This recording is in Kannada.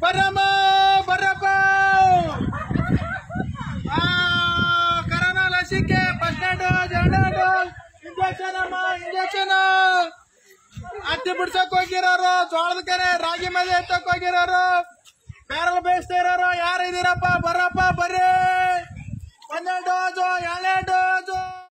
ಬರಮ್ಮ ಬರಪ್ಪ ಕರೋನಾ ಲಸಿಕೆ ಫಸ್ಟ್ ಡೋಸ್ ಎರಡನೇ ಡೋಸ್ ಇಂಜೆಕ್ಷನ್ ಅಮ್ಮ ಇಂಜೆಕ್ಷನ್ ಹತ್ತಿ ಬಿಡ್ಸಕ್ ಹೋಗಿರೋರು ಜೋಳದ ಕೆರೆ ರಾಗಿ ಮೇಲೆ ಎತ್ತಕ್ ಹೋಗಿರೋರು ಬ್ಯಾರಲ್ ಬೇಯಿಸ್ತಾ ಇರೋರು ಯಾರು ಇದೀರಪ್ಪ ಬರಪ್ಪ ಬರ್ರಿ ಒಂದನೇ ಡೋಸು ಎರಡನೇ ಡೋಸು